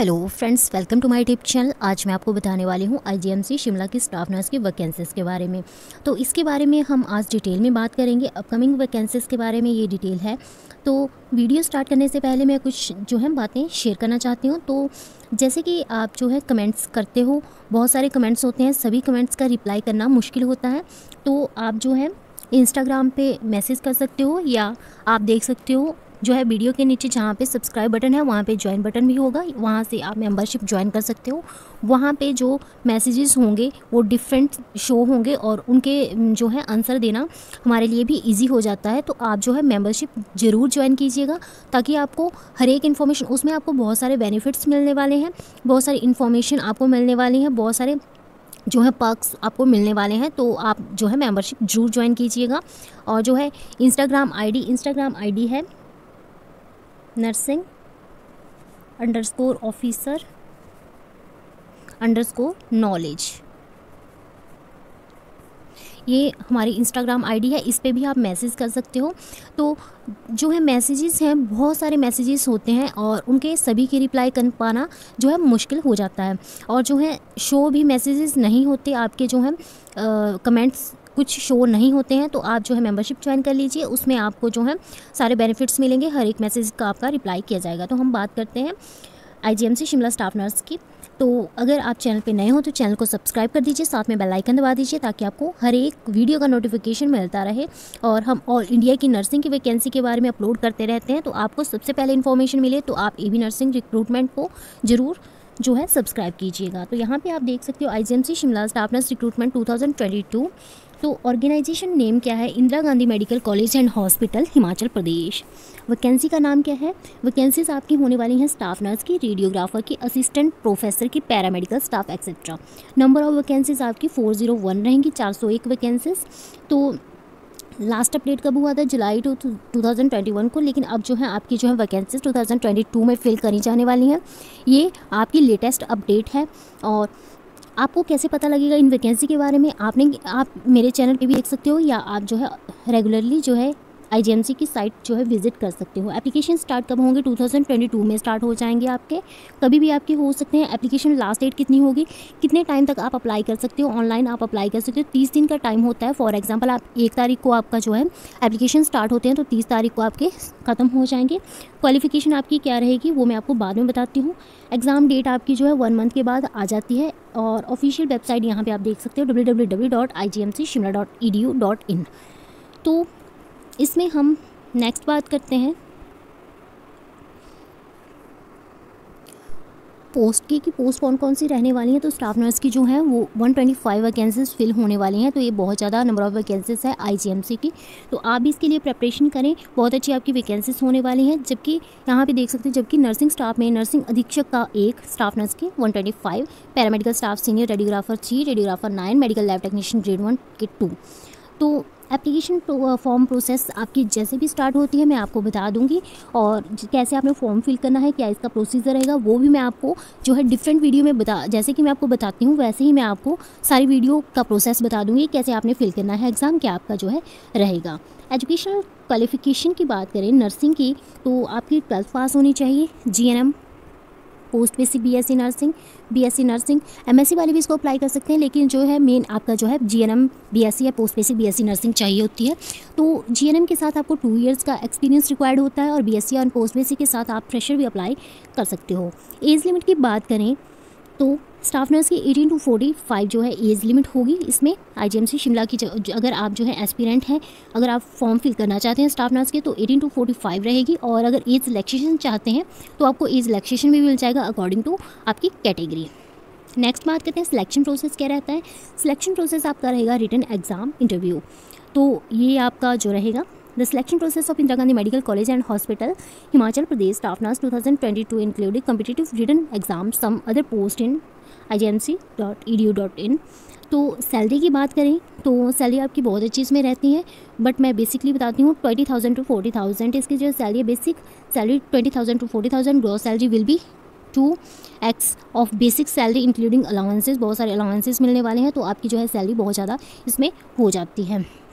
Hello friends, welcome to my YouTube channel. आज मैं आपको बताने वाली हूँ आईजीएमसी शिमला की स्टाफ नर्स की वैकेंसीज़ के बारे में। तो इसके बारे में हम आज डिटेल में बात करेंगे। अपकमिंग वैकेंसीज़ के बारे में ये डिटेल है। तो वीडियो स्टार्ट करने से पहले मैं कुछ बातें शेयर करना चाहती हूँ। तो जैसे कि आप कमेंट्स करते हो, बहुत सारे कमेंट्स होते हैं, सभी कमेंट्स का रिप्लाई करना मुश्किल होता है। तो आप इंस्टाग्राम पे मैसेज कर सकते हो, या आप देख सकते हो वीडियो के नीचे जहाँ पे सब्सक्राइब बटन है वहाँ पे ज्वाइन बटन भी होगा, वहाँ से आप मेंबरशिप ज्वाइन कर सकते हो। वहाँ पे जो मैसेजेस होंगे वो डिफरेंट शो होंगे और उनके आंसर देना हमारे लिए भी इजी हो जाता है। तो आप मेंबरशिप ज़रूर ज्वाइन कीजिएगा, ताकि आपको हर एक इन्फॉर्मेशन, उसमें आपको बहुत सारे बेनिफिट्स मिलने वाले हैं, बहुत सारी इन्फॉर्मेशन आपको मिलने वाली हैं, बहुत सारे पर्क्स आपको मिलने वाले हैं। तो आप मेंबरशिप जरूर ज्वाइन कीजिएगा। और इंस्टाग्राम आईडी है nursing_officer_knowledge। ये हमारी इंस्टाग्राम आईडी है, इस पे भी आप मैसेज कर सकते हो। तो मैसेजेस हैं, बहुत सारे मैसेजेस होते हैं और उनके सभी के रिप्लाई कर पाना मुश्किल हो जाता है। और शो भी मैसेजेस नहीं होते, आपके कमेंट्स कुछ शो नहीं होते हैं। तो आप मेंबरशिप ज्वाइन कर लीजिए, उसमें आपको सारे बेनिफिट्स मिलेंगे, हर एक मैसेज का आपका रिप्लाई किया जाएगा। तो हम बात करते हैं आईजीएमसी शिमला स्टाफ नर्स की। तो अगर आप चैनल पे नए हो तो चैनल को सब्सक्राइब कर दीजिए, साथ में बेल आइकन दबा दीजिए, ताकि आपको हर एक वीडियो का नोटिफिकेशन मिलता रहे। और हम ऑल इंडिया की नर्सिंग की वैकेंसी के बारे में अपलोड करते रहते हैं, तो आपको सबसे पहले इन्फॉर्मेशन मिले तो आप एबी नर्सिंग रिक्रूटमेंट को ज़रूर सब्सक्राइब कीजिएगा। तो यहाँ पे आप देख सकते हो IGMC Shimla staff nurse recruitment 2022। तो ऑर्गेनाइजेशन नेम क्या है? Indira Gandhi medical college and hospital, Himachal Pradesh. Vacancy का नाम क्या है? वैकेंसीज आपकी होने वाली हैं स्टाफ नर्स की, रेडियोग्राफर की, असिस्टेंट प्रोफेसर की, paramedical staff etcetera. Number of vacancies आपकी 401 रहेंगी, 401 वैकेंसीज। तो लास्ट अपडेट कब हुआ था? जुलाई 2021 को। लेकिन अब आपकी वैकेंसीज 2022 में फिल करी जाने वाली हैं। ये आपकी लेटेस्ट अपडेट है। और आपको कैसे पता लगेगा इन वैकेंसी के बारे में? आप मेरे चैनल पे भी देख सकते हो, या आप रेगुलरली आईजीएमसी की साइट विजिट कर सकते हो। एप्लीकेशन स्टार्ट कब होंगे? 2022 में स्टार्ट हो जाएंगे आपके, कभी भी आपके हो सकते हैं। एप्लीकेशन लास्ट डेट कितनी होगी, कितने टाइम तक आप अप्लाई कर सकते हो? ऑनलाइन आप अप्लाई कर सकते हो, 30 दिन का टाइम होता है। फॉर एग्जांपल, आप 1 तारीख को आपका एप्लीकेशन स्टार्ट होते हैं, तो 30 तारीख को आपके ख़त्म हो जाएंगे। क्वालिफिकेशन आपकी क्या रहेगी वो मैं आपको बाद में बताती हूँ। एग्ज़ाम डेट आपकी 1 मंथ के बाद आ जाती है। और ऑफिशियल वेबसाइट यहाँ पे आप देख सकते हो www.igmcshimla.edu.in। तो इसमें हम नेक्स्ट बात करते हैं पोस्ट की, कि पोस्ट कौन कौन सी रहने वाली हैं। तो स्टाफ नर्स की वो 125 वैकेंसीज फिल होने वाली हैं। तो ये बहुत ज़्यादा नंबर ऑफ़ वैकेंसीज है आईजीएमसी की। तो आप भी इसके लिए प्रिपरेशन करें, बहुत अच्छी आपकी वैकेंसीज होने वाली हैं। जबकि यहाँ पे देख सकते हैं, जबकि नर्सिंग स्टाफ में नर्सिंग अधीक्षक का 1, स्टाफ नर्स की 125, paramedical staff senior, radiographer 3, radiographer 9, medical lab technician grade 1 के 2। तो एप्लीकेशन फॉर्म प्रोसेस आपकी जैसे भी स्टार्ट होती है मैं आपको बता दूंगी, और कैसे आपने फॉर्म फिल करना है, क्या इसका प्रोसीजर रहेगा, वो भी मैं आपको डिफरेंट वीडियो में जैसे कि मैं आपको बताती हूँ वैसे ही मैं आपको सारी वीडियो का प्रोसेस बता दूंगी, कैसे आपने फिल करना है, एग्ज़ाम क्या आपका रहेगा। एजुकेशनल क्वालिफिकेशन की बात करें नर्सिंग की, तो आपकी 12th पास होनी चाहिए। GNM, post basic BSc nursing, MSc वाले भी इसको अप्लाई कर सकते हैं, लेकिन मेन आपका जीएनएम बीएससी या पोस्ट बेसिक बीएससी नर्सिंग चाहिए होती है। तो जीएनएम के साथ आपको 2 इयर्स का एक्सपीरियंस रिक्वायर्ड होता है, और बीएससी और पोस्ट बेसिक के साथ आप फ्रेशर भी अप्लाई कर सकते हो। एज लिमिट की बात करें तो स्टाफ नर्स की 18 to 45 एज लिमिट होगी। इसमें आईजीएमसी शिमला की अगर आप एस्पिरेंट हैं, अगर आप फॉर्म फिल करना चाहते हैं स्टाफ नर्स के, तो 18 to 45 रहेगी। और अगर एज रिलैक्सेशन चाहते हैं तो आपको एज रिलैक्सेशन भी मिल जाएगा अकॉर्डिंग टू आपकी कैटेगरी। नेक्स्ट बात करते हैं सिलेक्शन प्रोसेस क्या रहता है। सिलेक्शन प्रोसेस आपका रहेगा रिटन एग्ज़ाम इंटरव्यू। तो ये आपका रहेगा the selection process of Indira Gandhi medical college and hospital, Himachal Pradesh, staff nurse 2022 including competitive written exam some other post in igmc.edu.in। तो सैलरी की बात करें तो सैलरी आपकी बहुत अच्छी इसमें रहती है, बट मैं बेसिकली बताती हूँ 20,000 to 40,000 इसकी salary, basic salary 20,000 to 40,000। Gross salary will be 2x of basic salary including allowances, बहुत सारे अलाउंसेस मिलने वाले हैं। तो आपकी सैलरी बहुत ज़्यादा इसमें हो जाती है।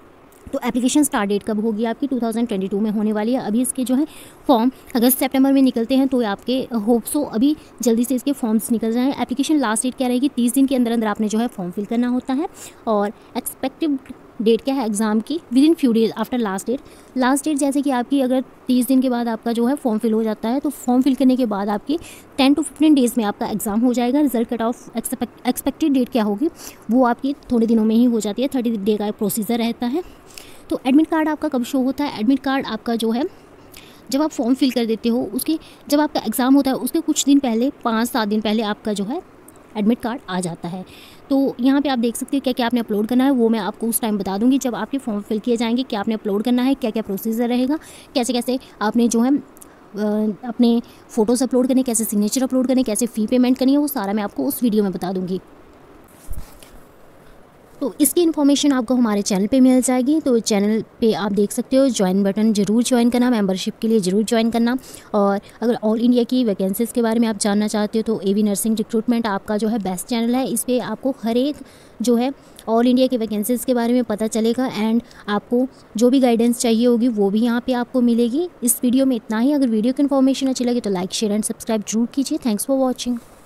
तो एप्लीकेशन स्टार्ट डेट कब होगी आपकी 2022 में होने वाली है। अभी इसके जो है फॉर्म अगस्त सितंबर में निकलते हैं, तो आपके होप सो अभी जल्दी से इसके फॉर्म्स निकल जाएँ। एप्लीकेशन लास्ट डेट क्या रहेगी, 30 दिन के अंदर अंदर आपने जो है फॉर्म फिल करना होता है। और एक्सपेक्टेड डेट क्या है एग्ज़ाम की, within few days after last date. Last date जैसे कि आपकी अगर 30 दिन के बाद आपका जो है फॉर्म फिल हो जाता है, तो फॉर्म फिल करने के बाद आपकी 10 to 15 डेज़ में आपका एग्ज़ाम हो जाएगा। Result cut off expected date क्या होगी वो आपकी थोड़े दिनों में ही हो जाती है, 30 डे का प्रोसीजर रहता है। तो एडमिट कार्ड आपका कब शो होता है, एडमिट कार्ड आपका जो है जब आप फॉर्म फिल कर देते हो, उसके जब आपका एग्ज़ाम होता है उसके कुछ दिन पहले, 5-7 दिन पहले आपका जो है एडमिट कार्ड आ जाता है। तो यहाँ पे आप देख सकते हो क्या क्या आपने अपलोड करना है, वो मैं आपको उस टाइम बता दूंगी जब आपके फॉर्म फिल किए जाएंगे, क्या आपने अपलोड करना है, क्या क्या प्रोसीजर रहेगा, कैसे कैसे आपने जो है अपने फ़ोटोज़ अपलोड करने, कैसे सिग्नेचर अपलोड करने, कैसे फ़ी पेमेंट करनी है, वो सारा मैं आपको उस वीडियो में बता दूँगी। तो इसकी इन्फॉर्मेशन आपको हमारे चैनल पे मिल जाएगी। तो चैनल पे आप देख सकते हो, ज्वाइन बटन ज़रूर ज्वाइन करना, मेंबरशिप के लिए ज़रूर ज्वाइन करना। और अगर ऑल इंडिया की वैकेंसीज़ के बारे में आप जानना चाहते हो तो एवी नर्सिंग रिक्रूटमेंट आपका जो है बेस्ट चैनल है। इस पर आपको हर एक जो है ऑल इंडिया की वैकेंसीज़ के बारे में पता चलेगा, एंड आपको जो भी गाइडेंस चाहिए होगी वो भी यहाँ पे आपको मिलेगी। इस वीडियो में इतना ही। अगर वीडियो की इन्फॉर्मेशन अच्छी लगे तो लाइक शेयर एंड सब्सक्राइब जरूर कीजिए। Thanks for watching.